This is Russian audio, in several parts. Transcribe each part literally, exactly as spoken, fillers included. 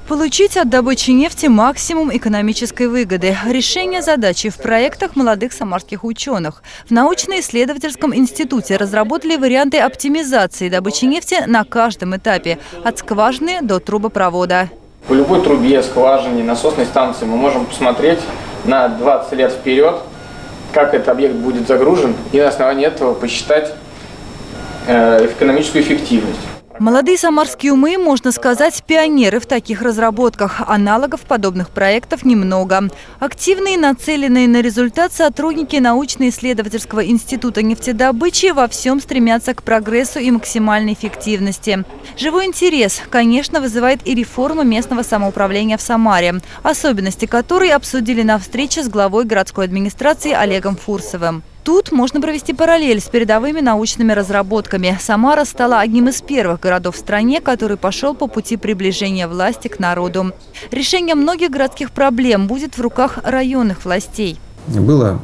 Получить от добычи нефти максимум экономической выгоды. Решение задачи в проектах молодых самарских ученых. В научно-исследовательском институте разработали варианты оптимизации добычи нефти на каждом этапе – от скважины до трубопровода. По любой трубе, скважине, насосной станции мы можем посмотреть на двадцать лет вперед, как этот объект будет загружен, и на основании этого посчитать э, экономическую эффективность. Молодые самарские умы, можно сказать, пионеры в таких разработках. Аналогов подобных проектов немного. Активные, нацеленные на результат сотрудники научно-исследовательского института нефтедобычи во всем стремятся к прогрессу и максимальной эффективности. Живой интерес, конечно, вызывает и реформа местного самоуправления в Самаре, особенности которой обсудили на встрече с главой городской администрации Олегом Фурсовым. Тут можно провести параллель с передовыми научными разработками. Самара стала одним из первых городов в стране, который пошел по пути приближения власти к народу. Решение многих городских проблем будет в руках районных властей. Было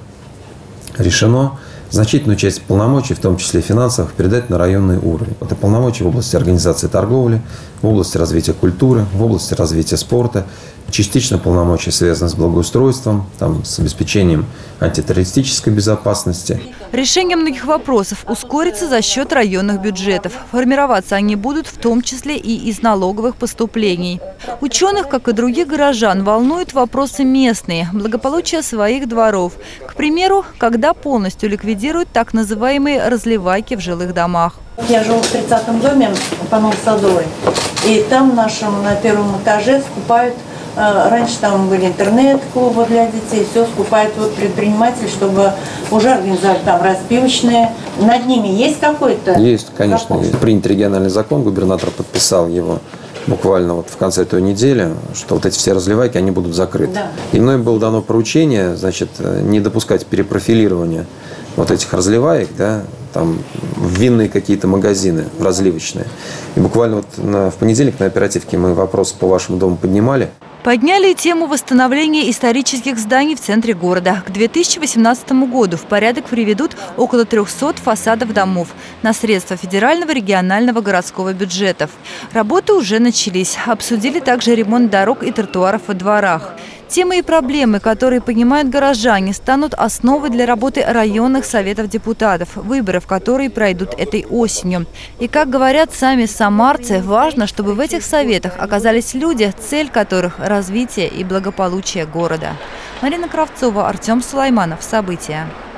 решено значительную часть полномочий, в том числе финансовых, передать на районный уровень. Это полномочия в области организации торговли, в области развития культуры, в области развития спорта. Частично полномочия связаны с благоустройством, там, с обеспечением антитеррористической безопасности. Решение многих вопросов ускорится за счет районных бюджетов. Формироваться они будут в том числе и из налоговых поступлений. Ученых, как и других горожан, волнуют вопросы местные, благополучие своих дворов. К примеру, когда полностью ликвидируют так называемые разливайки в жилых домах. Я живу в тридцатом доме по Новосадовой, и там в нашем на первом этаже скупают. Раньше там были интернет-клубы для детей, все скупает вот предприниматель, чтобы уже организовать там распивочные. Над ними есть какой-то? Есть, конечно. закон? Есть. Принят региональный закон, губернатор подписал его буквально вот в конце той недели, что вот эти все разливайки, они будут закрыты. Да. И мной было дано поручение, значит, не допускать перепрофилирования вот этих разливаек, да, там в винные какие-то магазины, разливочные. И буквально вот на, в понедельник на оперативке мы вопрос по вашему дому поднимали. Подняли тему восстановления исторических зданий в центре города. К две тысячи восемнадцатому году в порядок приведут около трёхсот фасадов домов на средства федерального, регионального, городского бюджетов. Работы уже начались. Обсудили также ремонт дорог и тротуаров во дворах. Темы и проблемы, которые понимают горожане, станут основой для работы районных советов депутатов, выборов, которые пройдут этой осенью. И, как говорят сами самарцы, важно, чтобы в этих советах оказались люди, цель которых – развитие и благополучие города. Марина Кравцова, Артем Сулайманов. События.